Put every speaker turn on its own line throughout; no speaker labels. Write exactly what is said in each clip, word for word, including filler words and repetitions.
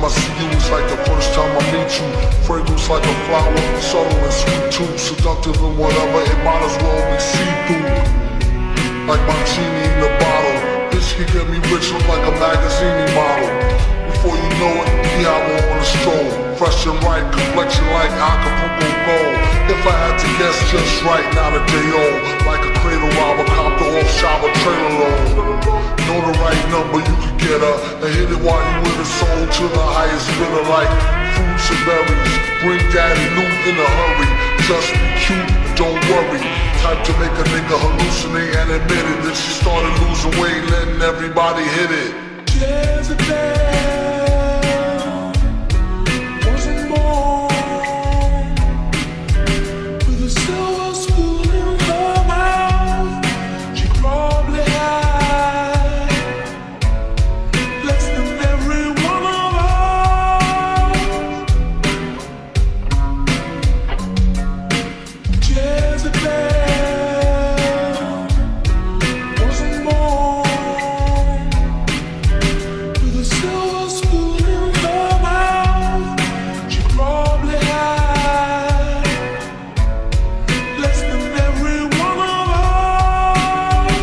time I see you, it's like the first time I meet you. Fragrance like a flower, subtle and sweet too. Seductive and whatever, it might as well be see-through. Like my genie in the bottle. Bitch can get me rich, look like a magazine model. Before you know it, he have her on a stroll. Fresh and right, complexion like Acapulco gold. If I had to guess just right, not a day old. Like a cradle robber, copter off shower trailer load. Know the right number, you could get her and hit it while you with it, sold to the highest bidder. Like fruits and berries, bring daddy loot in a hurry. Just be cute, don't worry. Type to make a nigga hallucinate and admit it. That she started losing weight, letting everybody hit it.
Jezebel wasn't born with a silver spoon in her mouth. She probably had less than every one of us. Jezebel wasn't born with a silver spoon in her mouth. She probably had less than every one of us.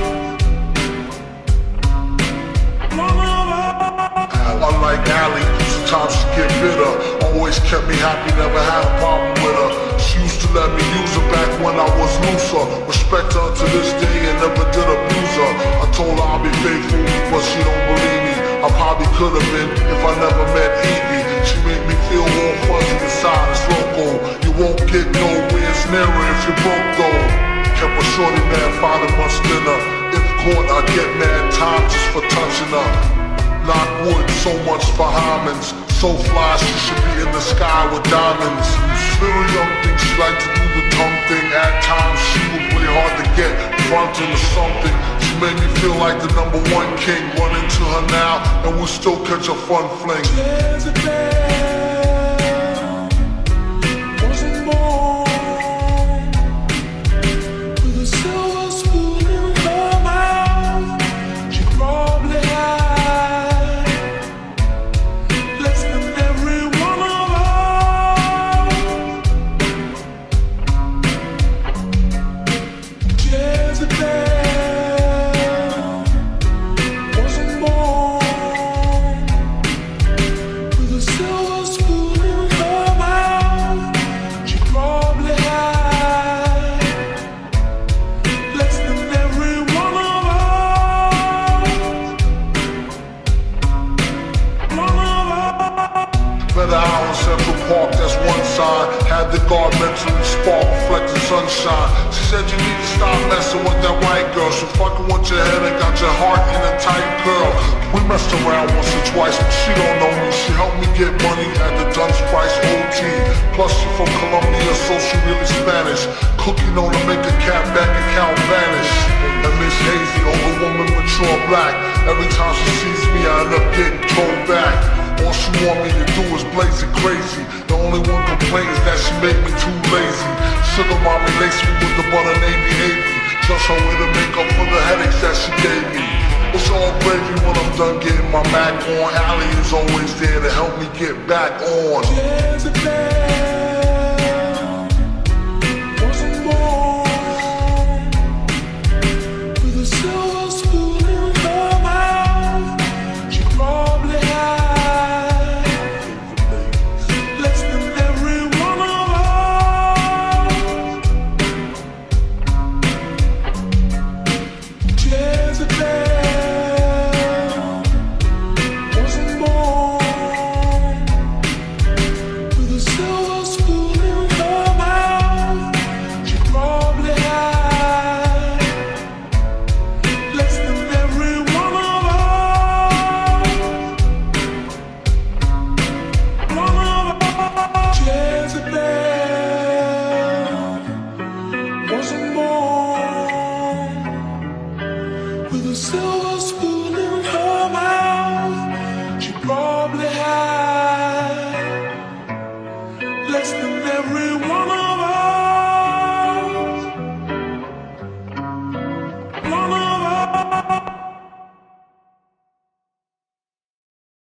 One of us.
Unlike Allie, sometimes she get bitter. Always kept me happy, never had a problem with her. She used to let me use her back when I was looser. Respect her to this day and never did abuse her. I told her I'll be faithful, but she don't believe me. I probably could have been if I never met Evie. She made me feel all fuzzy inside, it's loco. You won't get nowhere near her if you're broke though. Kept a shorty mad, finding much dinner. If caught, I get mad time just for touching her. Lockwood, so much for Hyman's. So fly, she should be in the sky with diamonds. Little young thing, she like to do the tongue thing. At times she was really hard to get, fronting or something. She made me feel like the number one king. Run into her now, and we'll still catch a fun fling.
Jezebel wasn't born with a silver spoon in her mouth. She probably had less than every one of us. Jezebel wasn't born with a silver spoon in her mouth. She probably had less than every one of us. One of us.
Better out in Central Park, that's one side. Had the guard mentally spark, reflecting sunshine. She said you need to stop messing with that white girl. She fucking with your head and got your heart in a tight curl. We messed around once or twice, but she don't know me. She helped me get money at the Dunce Price O T. Plus she from Colombia, so she really Spanish. Cooking on to make a cat bank account vanish. And Miss Hazy, older woman, mature black. Every time she sees me, I end up getting thrown back. All she want me to do is blaze it crazy. The only one complains that she make me too lazy. Sugar mommy lace me with the butter navy navy. Just her way to make up for the headaches that she gave me. It's all gravy when I'm done getting my Mac on. Allie is always there to help me get back on.
Jezebel wasn't born with a silver spoon in her mouth. She probably had less than every one of us. Jezebel wasn't born with a silver spoon in her mouth. She probably had less than every one of us. One of us. Jezebel wasn't born with a silver spoon